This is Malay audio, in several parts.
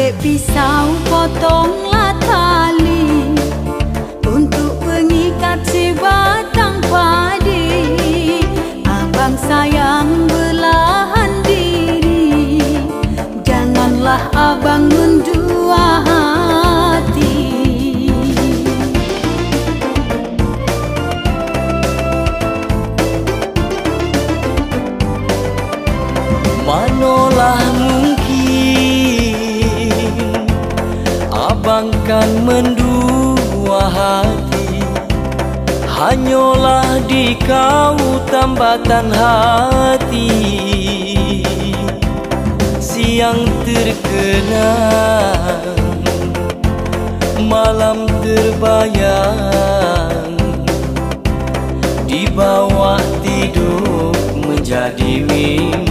Ambil pisau, potonglah tali untuk mengikat sebatang padi. Abang sayang belahan diri, janganlah abang mendua hati. Manolah mungkin abang kan mendua hati, hanyalah di kau tambatan hati. Siang terkenang, malam terbayang, di bawah tidur menjadi mimpi.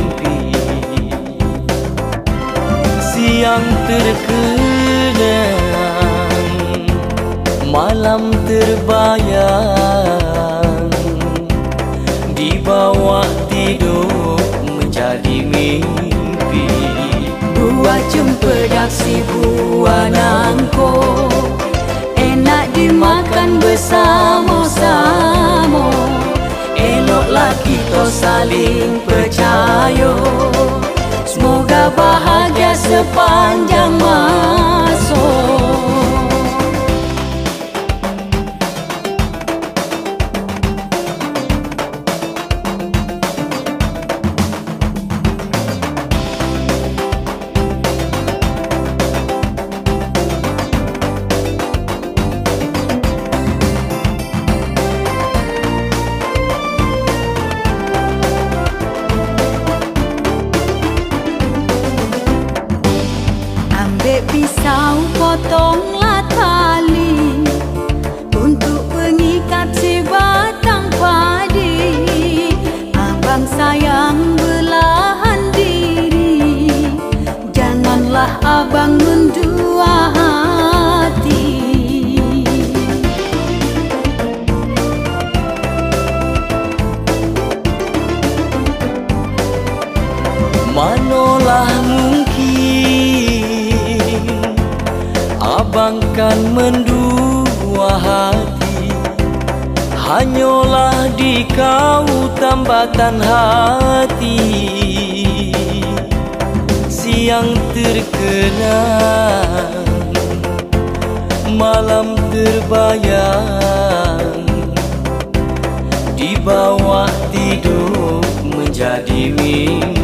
Siang terkenang, malam terbayang, di bawah tidur menjadi mimpi. Buah cempedak si buah nangko, enak dimakan bersama-sama. Eloklah kita saling percaya, semoga bahagia sepanjang masa. Ambil pisau, potonglah tali untuk mengikat sebatang padi. Abang sayang belahan diri, janganlah abang mendua hati. Manolah mungkin abang kan mendua hati, hanyalah di kau tambatan hati. Siang terkenang, malam terbayang, di bawah tidur menjadi mimpi.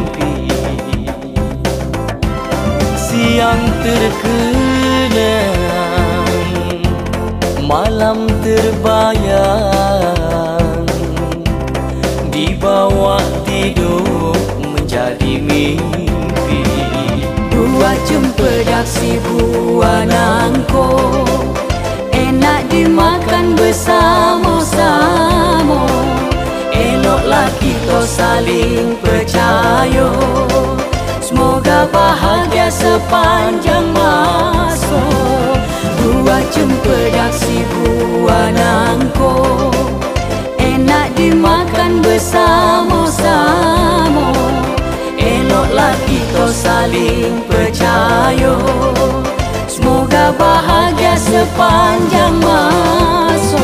Siang terkenang, malam terbayang, di bawah tidur menjadi mimpi. Buah cempedak si buah nangko, enak dimakan bersama-sama. Eloklah kita saling percaya, semoga bahagia sepanjang masa. Buah cempedak si buah nangko, enak dimakan bersama-sama. Eloklah kita saling percaya, semoga bahagia sepanjang masa.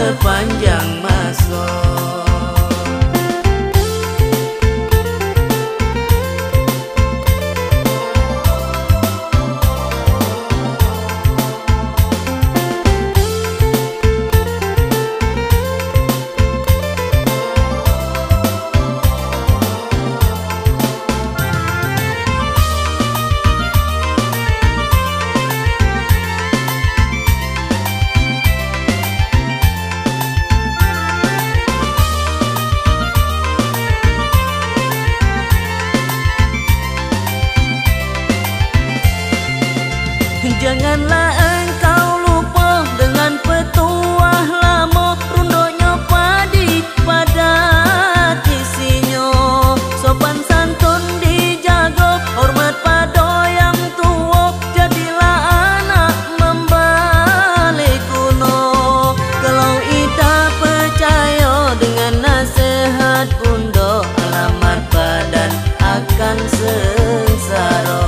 sepanjang masa. Janganlah engkau lupa dengan petuah lama, rundoknya padi pada tisinya. Sopan santun dijaga, hormat pada yang tua, jadilah anak membalik kuno. Kalau ida percaya dengan nasihat bunda, alamat badan akan sengsara.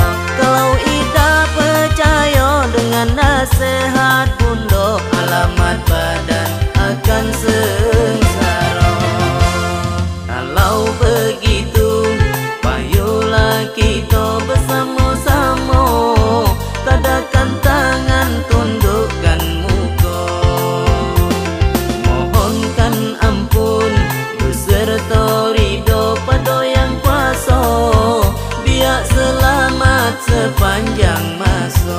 Nasihat bunda, alamat badan akan sengsara. Kalau begitu, payuhlah kita bersama-sama, tadakan tangan, tundukkan muka, mohonkan ampun beserta ridho pada yang kuasa, biar selamat sepanjang masa.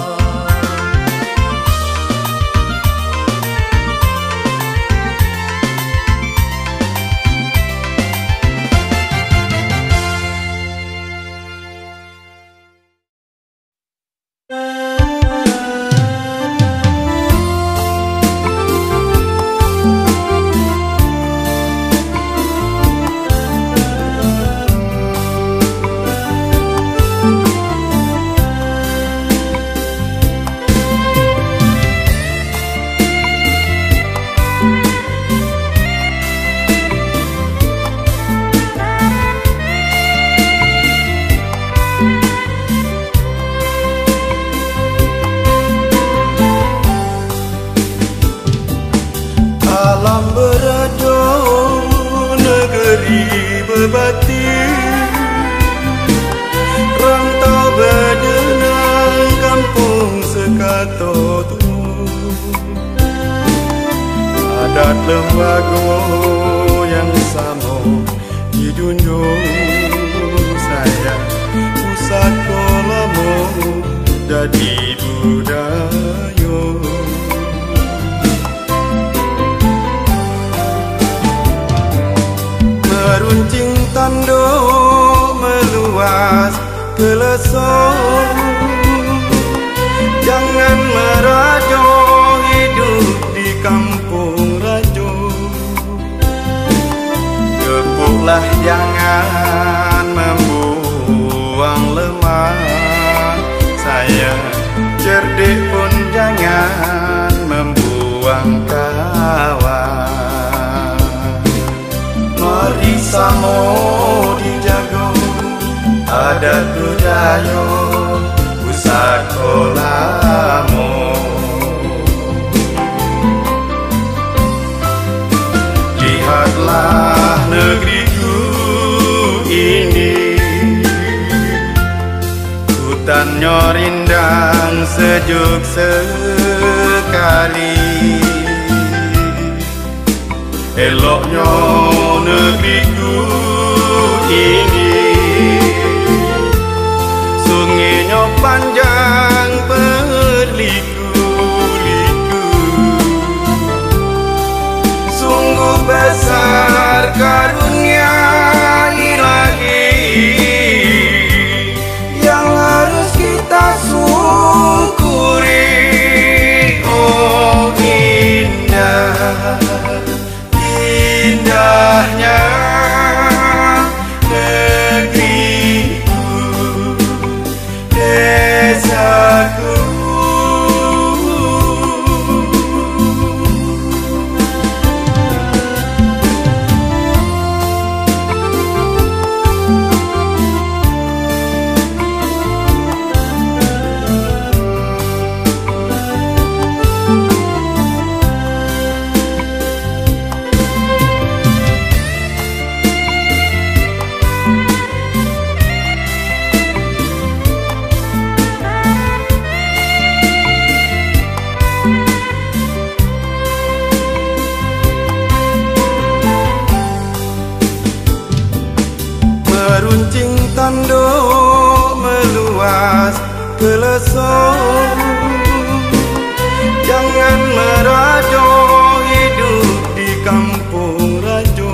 Alam berado negeri berbati, rantau berdenang kampung sekato tu. Adat lembaga yang sama di junjung saya, pusaka lama jadi budaya. Meruncing tanduk meluas ke lesor, jangan merajo hidup di kampung rajo. Gepuklah jangan membuang lemah, saya cerdik pun jangan membuang kawan. Mari samo dijaga adat budaya pusaka lamo. Lihatlah negeriku ini, hutannya rindang sejuk sekali. Eloknya negeriku ini, sungainya panjang berliku-liku. Sungguh besar karunia Ilahi yang harus kita syukuri. Oh indah, indahnya negeriku, desaku. bekas kelesok. Jangan merajo hidup di kampung rajo.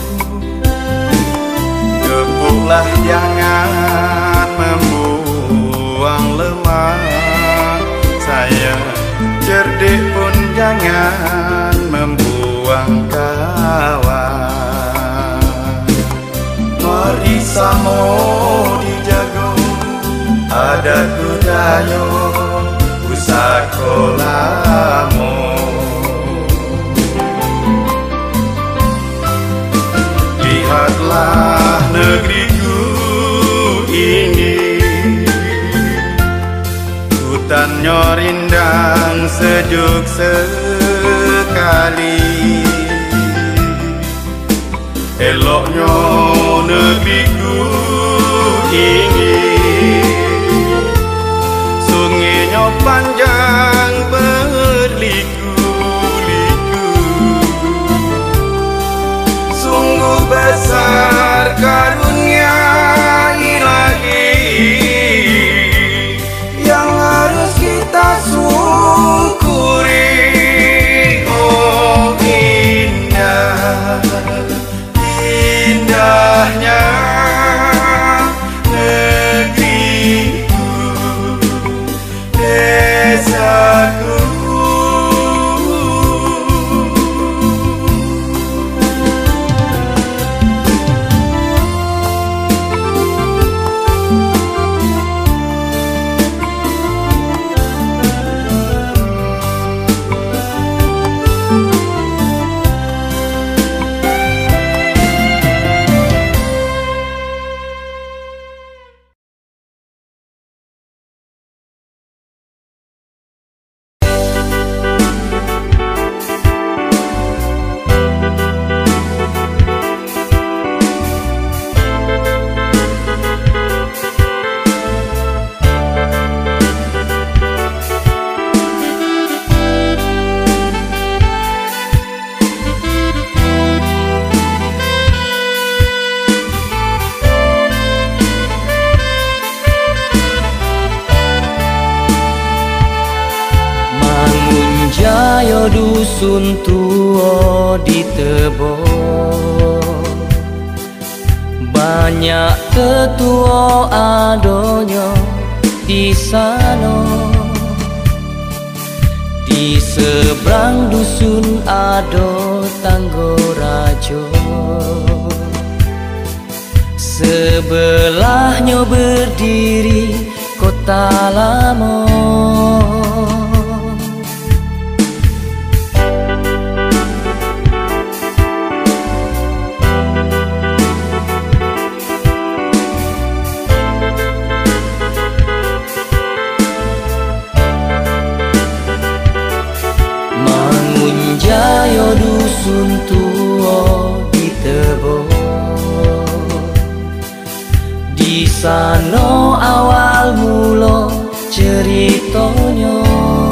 Gebuklah jangan membuang lemak. Saya cerdik pun jangan membuang kawan. Mari samo dijago ada kudayo usakolamu. Lihatlah negeriku ini, hutannya rindang sejuk sekali. Eloknya negeriku ini, sungainya panjang berliku-liku. Sungguh besar karunia Ilahi yang harus kita syukuri. Oh indah, indahnya negeriku, desaku. Dusun tua di Tebo, banyak tetua adonyo di sana. Di seberang dusun ado Tanggorajo, sebelahnya berdiri kota lama. Jaya dusun tua di Tebo, di sana awal mula ceritanya.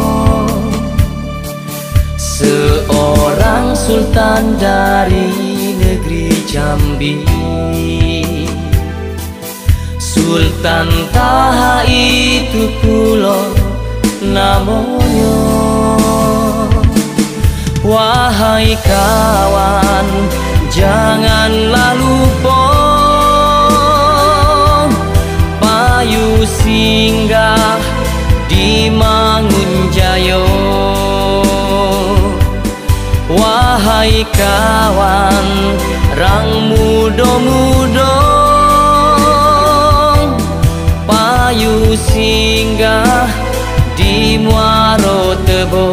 Seorang sultan dari negeri Jambi, Sultan Taha itu pula namanya. Wahai kawan, janganlah lupa payu singgah di Mangunjayo. Wahai kawan, rang muda-muda payu singgah di Muaro Tebo.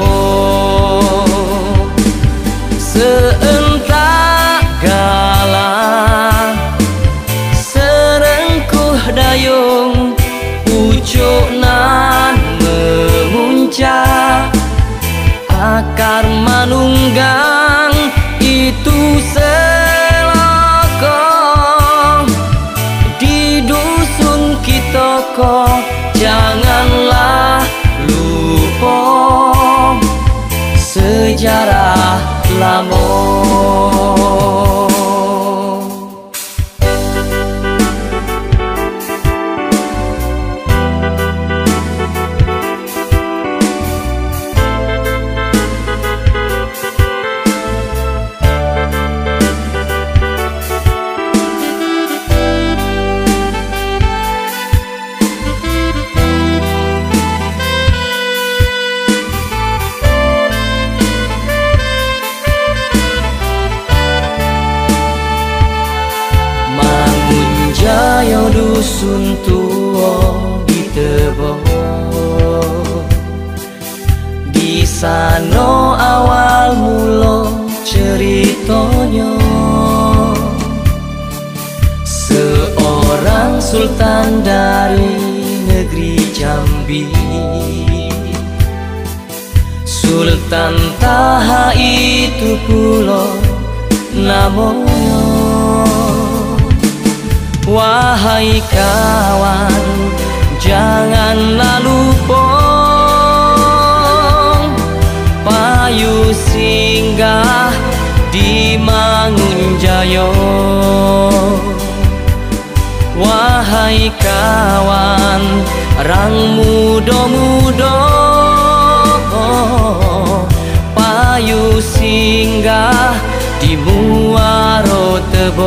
Seentak galah serengkuh dayung, pucuk nan memuncak, akar manunggang itu seloko. Di dusun kita kok janganlah lupa sejarah lama. tebo. Di sano awal mulo ceritanya seorang sultan dari negeri Jambi. Sultan Taha itu pulo namanya. Wahai kawan, janganlah lupa payu singgah di Mangunjaya. Wahai kawan, rang muda-muda payu singgah di Muaro Tebo.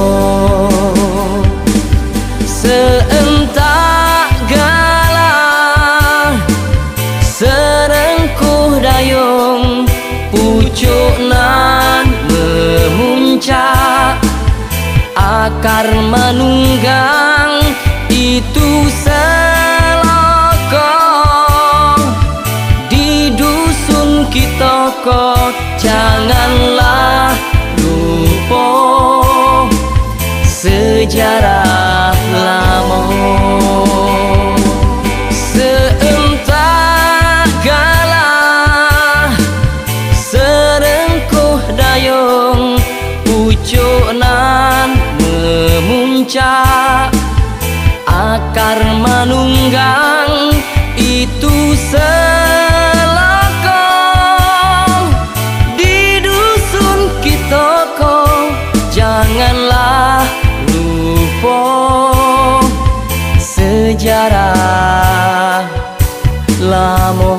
Seentak galah serengkuh dayung, pucuk nan memuncak, akar manunggang itu seloko. Di dusun kita kok janganlah lupa sejarah lama. Seentak galah serengkuh dayung, pucuk nan memuncak, akar manunggang itu seloko. Di dusun kita kok janganlah lupa sejarah lama.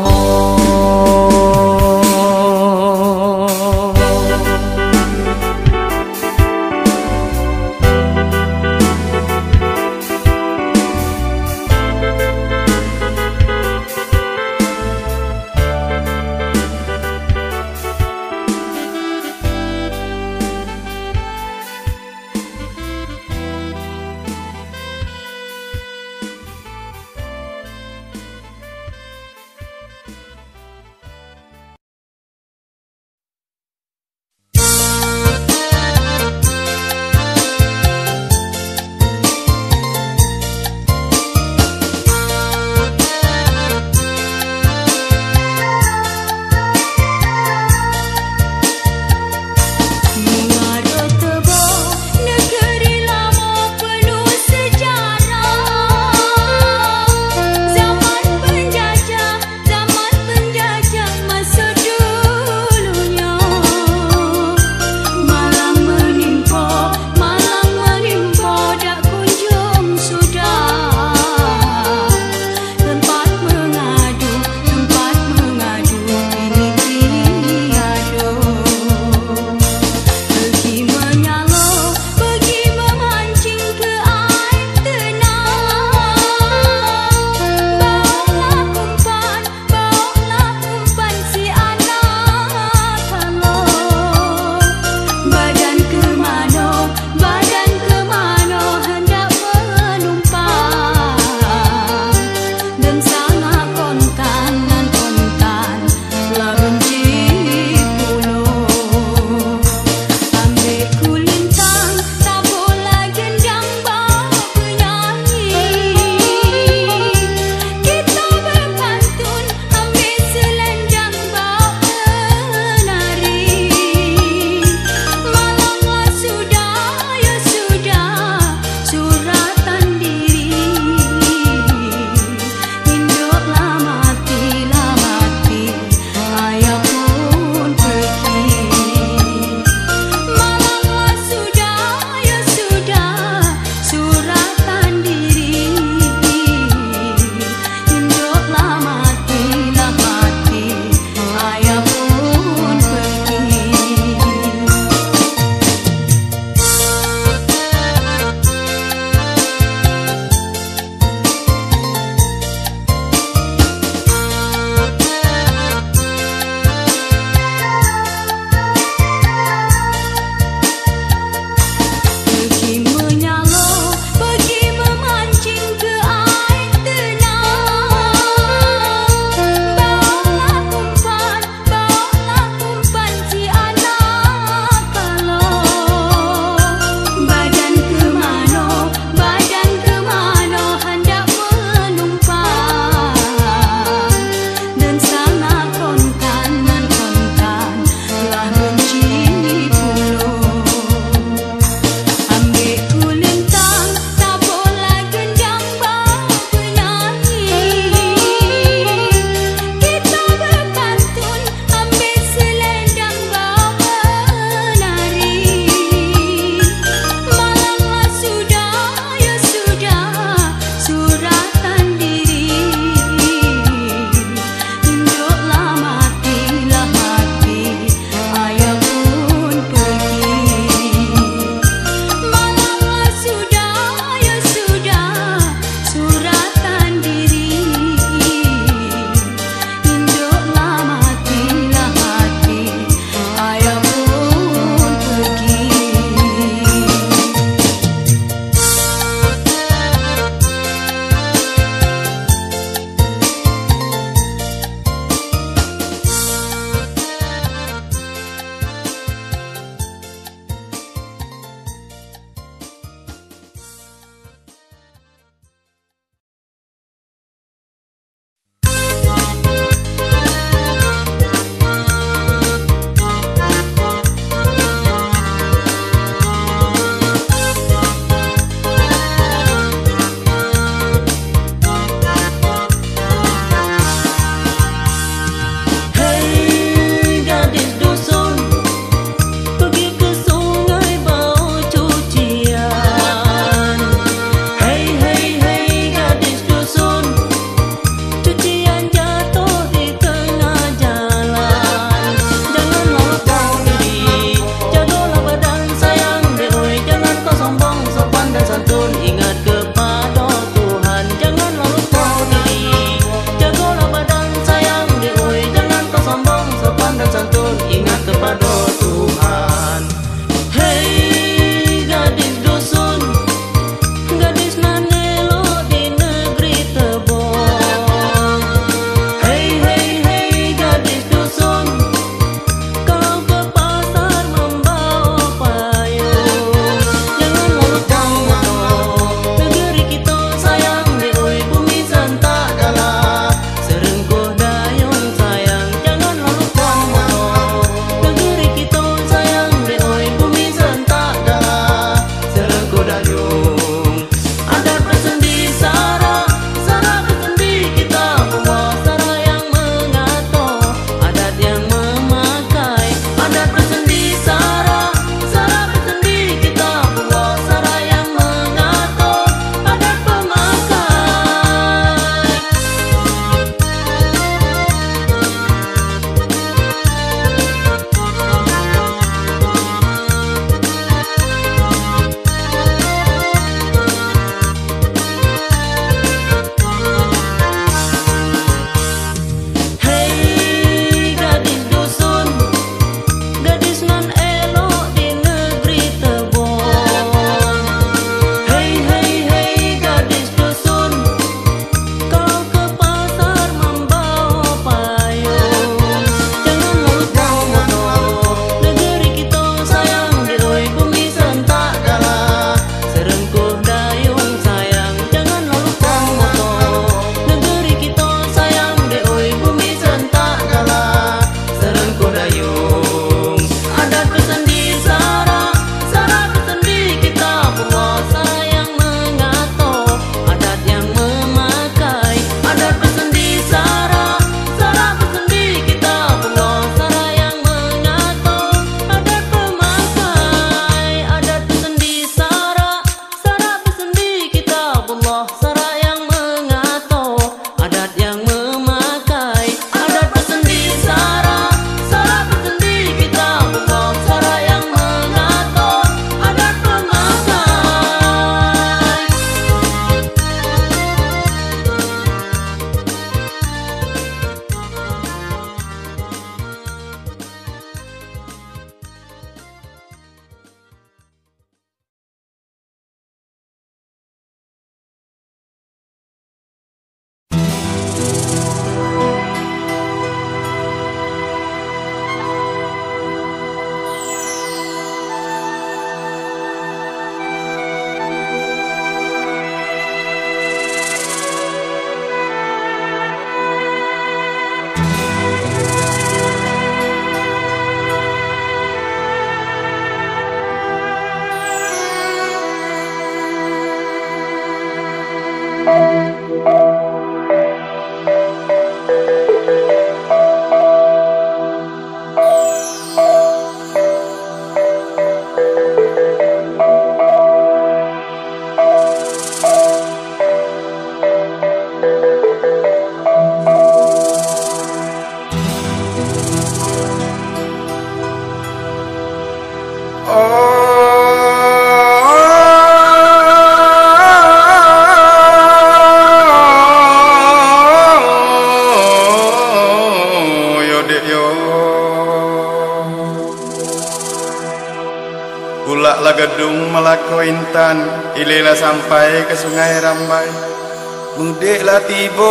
Gedung Melako Intan, ilela sampai ke Sungai Rambai, mudiklah tiba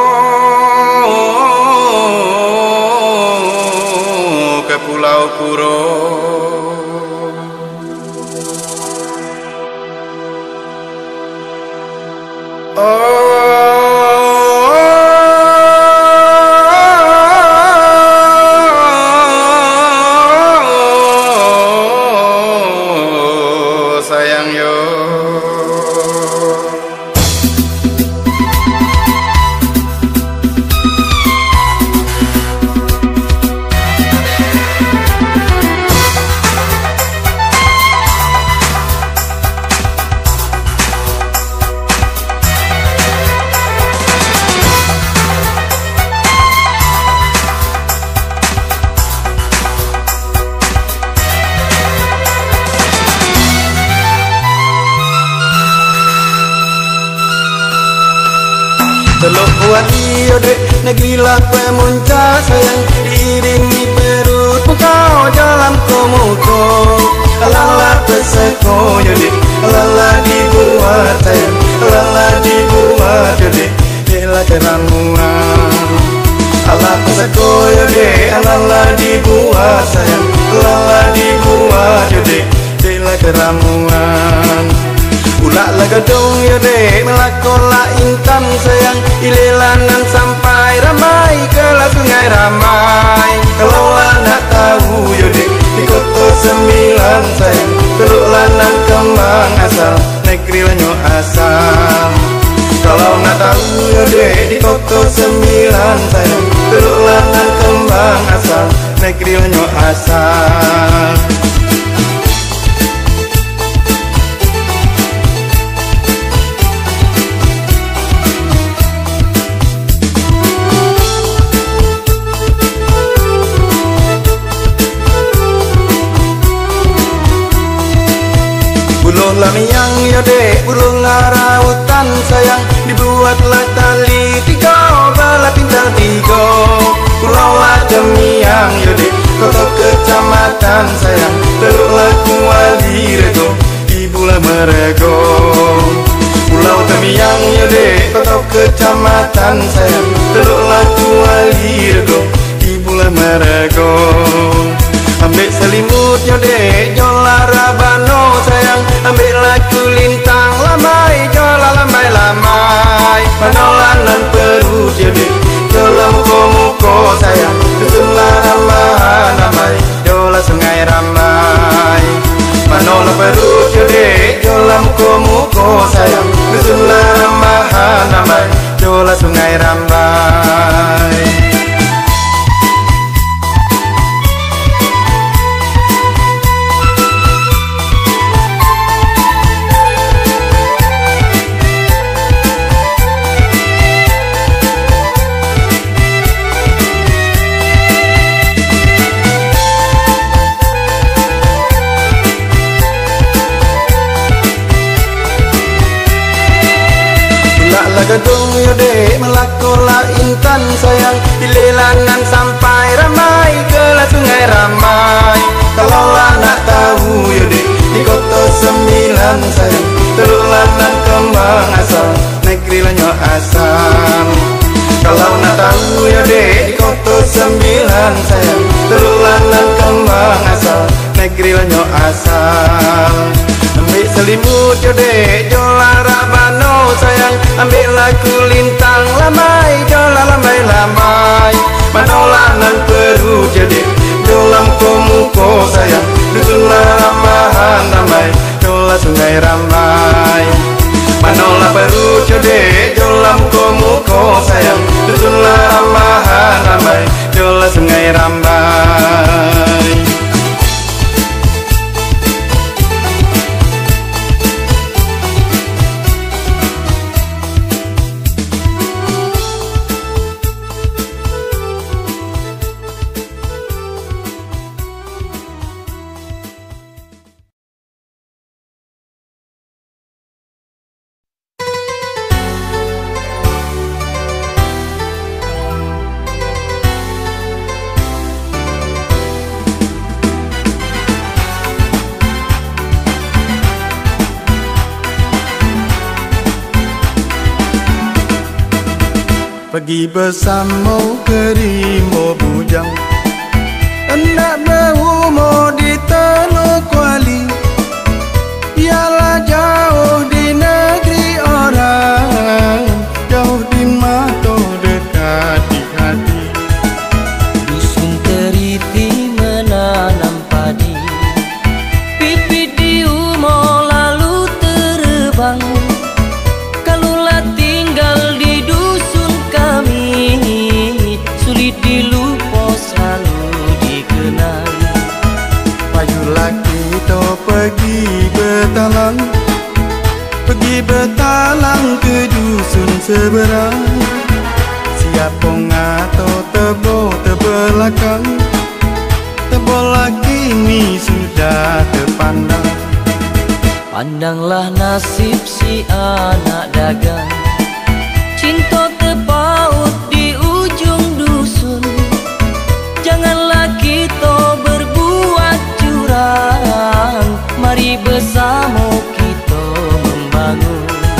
ke Pulau Kuro. Sayang yo, teluk buat iyo dek, negerilah pemuncak sayang, diiringi perut kau dalam komuko. Alalah peseko yo dek, alalah dibuat sayang, alalah dibuat yo dek, bela keramuan. Alah peseko yo dek, alalah dibuat sayang, alalah dibuat yo dek, bela keramuan. Ulaklah gedung ya dek, melakolah intan sayang, ilelanan sampai ramai kelah Sungai Ramai. Kalau nak tahu ya dek, di Kota Sembilan sayang, teluk lanang kembang asal, negeri lanyo asal. Kalau nak tahu ya dek, di Kota Sembilan sayang, teluk lanang kembang asal, negeri lanyo asal. Buluhlah miang ya dek, buluh ngarautan sayang, dibuatlah tali tiga, bala pintar tiga. Pulaulah Demiang ya dek, Kota Kecamatan sayang, teluklah Kuali Rego, ibulah Merego. Pulau Demiang ya dek, Kota Kecamatan sayang, teluklah Kuali Rego, ibulah Merego. Ambil selimut yo dek, jola rabano sayang, ambil laku lintang lamai, jola lamai-lamai. Manolanan perut yo dek, jola muko-muko sayang, dusunlah ramai-ramai, jola Sungai Ramai. Manola perut yo dek, jola muko-muko sayang, dusunlah ramai-ramai, jola Sungai Ramai. Gedung yo dek, melakolah intan sayang, ilelanan sampai ramai kelah Sungai Ramai. Kalau nak tahu yo dek, di Kota Sembilan sayang, teluk lanang kembang asal, negeri lanyo asal. Kalau nak tahu yo dek, di Kota Sembilan sayang, teluk lanang kembang asal, negeri lanyo asal. Ambil selimut yo dek, jola rabano sayang, ambil laku lintang lamai, jola lamai-lamai. Manolanan perut yo dek, jola muko-muko sayang, dusunlah ramai-ramai, jola Sungai Ramai. Manola perut yo dek, jola muko-muko sayang, dusunlah ramai-ramai, jola Sungai Ramai. Pergi bersama ke Rimau Bujang, hendak berumur di Teluk Kuali. Biarlah jauh di negeri orang, jauh di mata dekat di hati. Dusun teriti menanam padi, pipit di umur lalu terbang. Kalulah tinggal di dusun kami, sulit dilupa selalu dikenang. Pajulah kita pergi bertalang, pergi bertalang ke dusun seberang. Siapa ngato tebo terbelakang, tebolah kini sudah terpandang. Pandanglah nasib si anak dagang, cinta terpaut di ujung dusun. Janganlah kita berbuat curang, mari bersama kita membangun.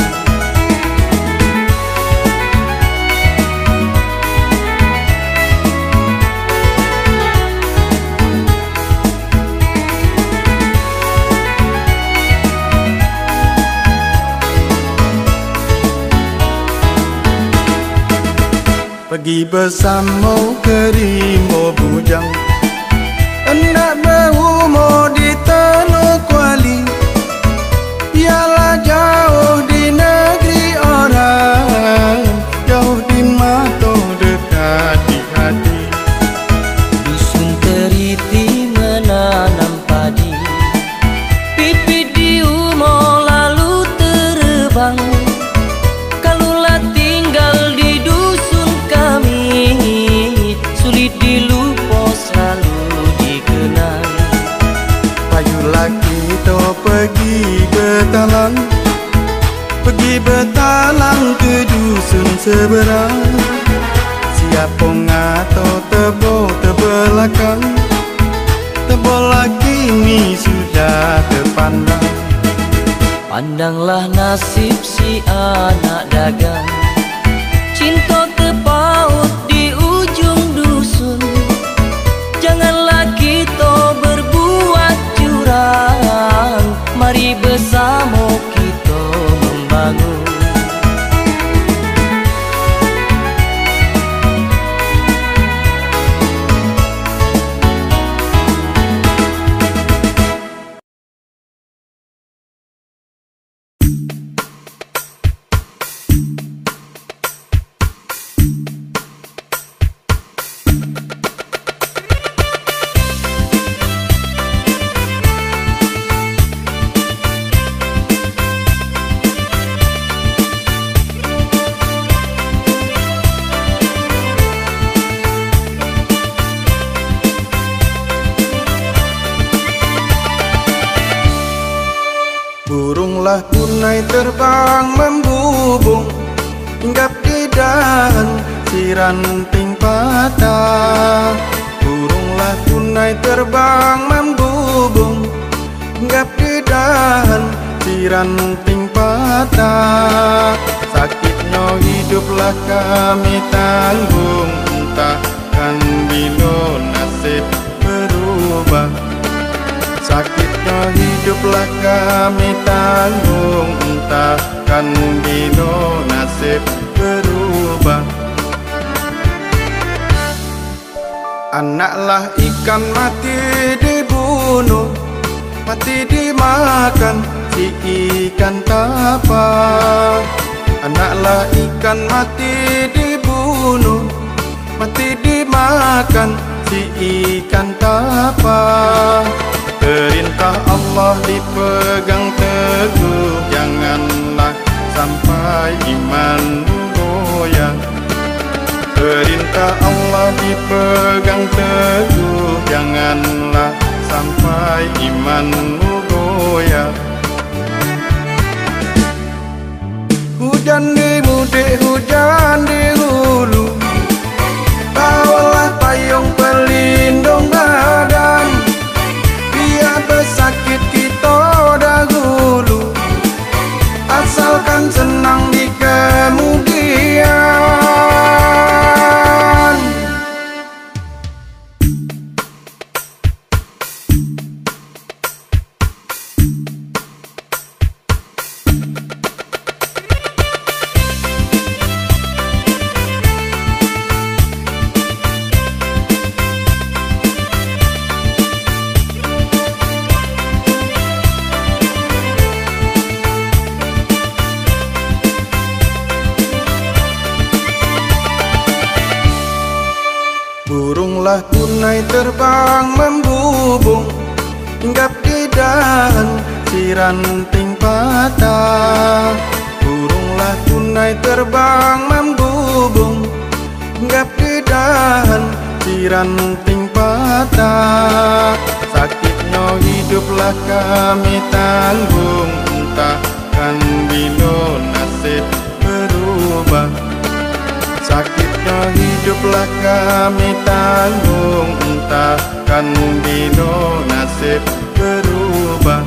Pergi bersama ke Rimau Bujang, hendak berumur di Teluk Kuali. Biarlah jauh di negeri orang, jauh di mata dekat di hati. Dusun teriti menanam padi, pipit di umur lalu terbang. Kalulah tinggal di dusun kami, sulit dilupa selalu dikenang. Pajulah kita pergi bertalang, pergi bertalang ke dusun seberang. Siapa ngato tebo terbelakang, tebolah kini sudah terpandang. Pandanglah nasib si anak dagang, cinta terpaut di ujung dusun. Janganlah kita berbuat curang, mari bersama kita membangun. Burunglah tunai terbang membubung, hinggap di dahan si ranting patah. Burunglah tunai terbang membubung, hinggap di dahan si ranting patah. Sakitnya hiduplah kami tanggung, entahkan bila nasib berubah. Sakitnya hiduplah kami tanggung, entahkan bila nasib berubah. Anaklah ikan mati dibunuh, mati dimakan si ikan tapa. Anaklah ikan mati dibunuh, mati dimakan si ikan tapa. Perintah Allah dipegang teguh, janganlah sampai imanmu goyah. Perintah Allah dipegang teguh, janganlah sampai imanmu goyah. Hujan di mudik, hujan di hulu, bawalah payung pelindung badan. Biar bersakit kita dahulu, asalkan senang di kemudian. Burunglah tunai terbang membubung, hinggap di dahan si ranting patah. Burunglah tunai terbang membubung, hinggap di dahan si ranting patah. Sakitnya hiduplah kami tanggung, entahkan bila nasib berubah. Sakitnya hiduplah kami tanggung, entahkan bila nasib berubah.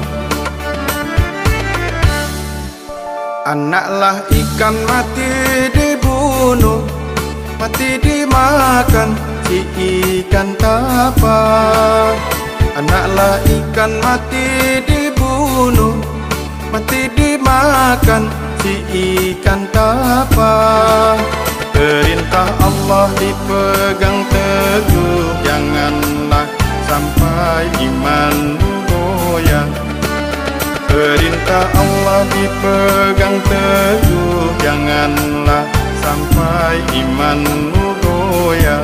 Anaklah ikan mati dibunuh, mati dimakan si ikan tapa. Anaklah ikan mati dibunuh, mati dimakan si ikan tapa. Perintah Allah dipegang teguh, janganlah sampai imanmu goyah. Perintah Allah dipegang teguh, janganlah sampai imanmu goyah.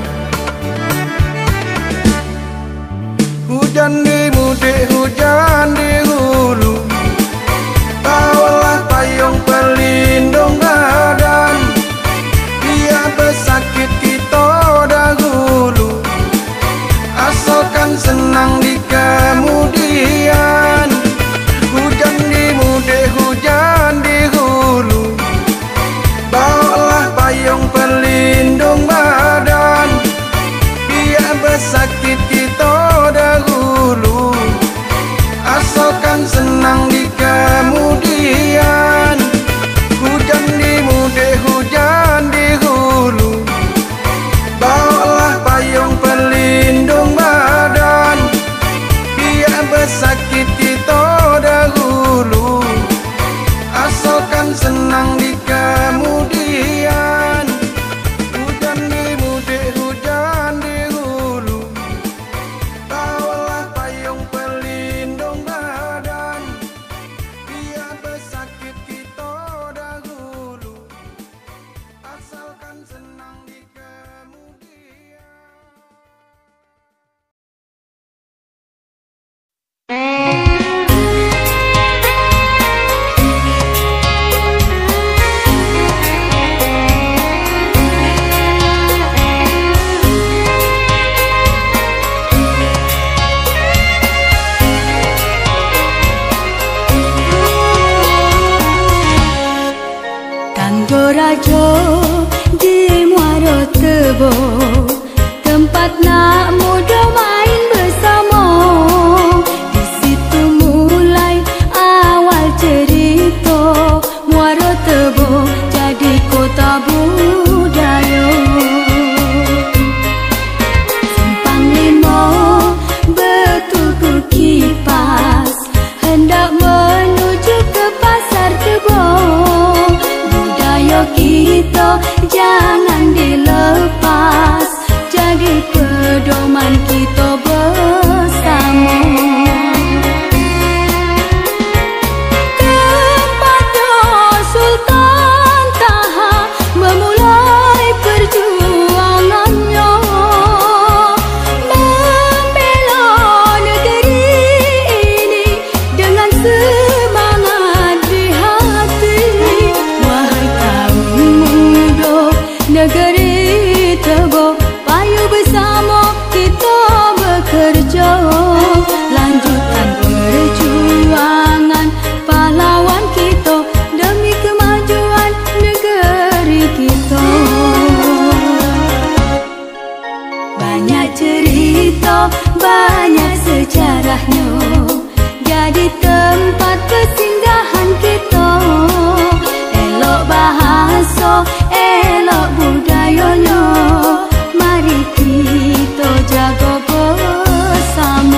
Hujan di mudik, hujan di hulu, bawalah payung pelindung badan. Biar bersakit kita dahulu, asalkan senang di kemudian. Hujan di mudik, hujan di hulu, bawalah payung pelindung badan. Biar bersakit kita dahulu, asalkan senang di kemudian. Hujan di mudik, hujan di hulu, bawalah payung pelindung badan. Biar bersakit kita dahulu, asalkan senang di kemudian. Hujan di mudik, hujan di hulu, bawalah payung pelindung badan. Biar bersakit kita dahulu, asalkan senang di kemudian. Kanggo rajo di Muaro Tebo, tempat nak muda main bersama. Di situ mulai awal cerita, Muaro Tebo jadi kota budaya. Simpang Lima bertuku kipas, hendak menuju ke pasar Tebo. Budaya kita jangan dilepas, jadi pedoman kita bersama. Tempatnya Sultan Taha memulai perjuangannya, membela negeri ini dengan semangat di hati. Wahai kaum muda negeri Tebo, payu bersama kita bekerja, lanjutkan perjuangan pahlawan kita demi kemajuan negeri kita. Banyak cerita, banyak sejarahnya, jadi tempat kesinggahan kita. Elok bahasa, elok budayanya, mari kita jaga bersama.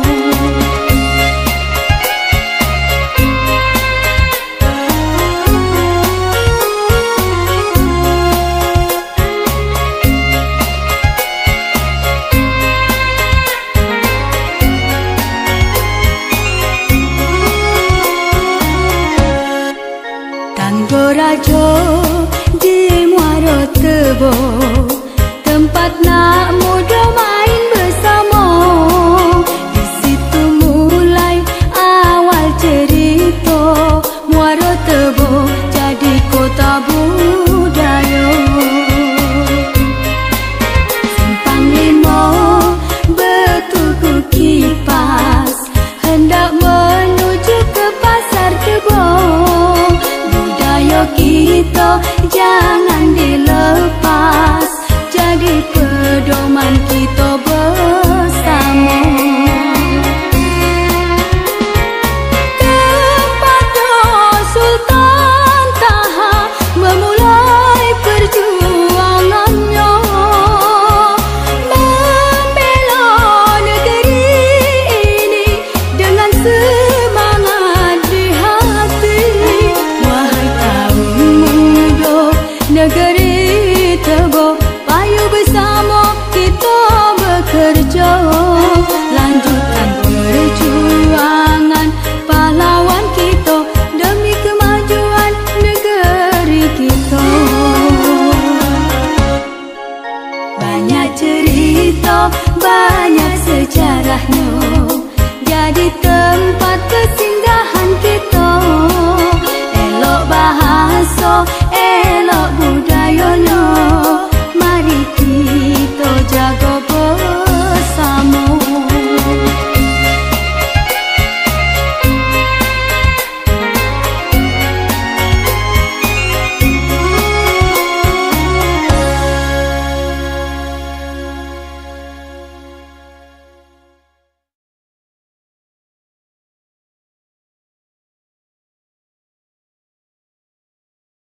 Kanggo rajo di Muaro Tebo, tempat nak muda main zaman kita bersama. Sultan Taha memulai perjuangannya, membela negeri ini dengan semangat di hati. Wahai kaum muda negeri Tebo, payu bersama kita bekerja, lanjutkan perjuangan pahlawan kita demi kemajuan negeri kita. Banyak cerita, banyak sejarahnya, jadi tempat kesinggahan kita. Elok bahasa, elok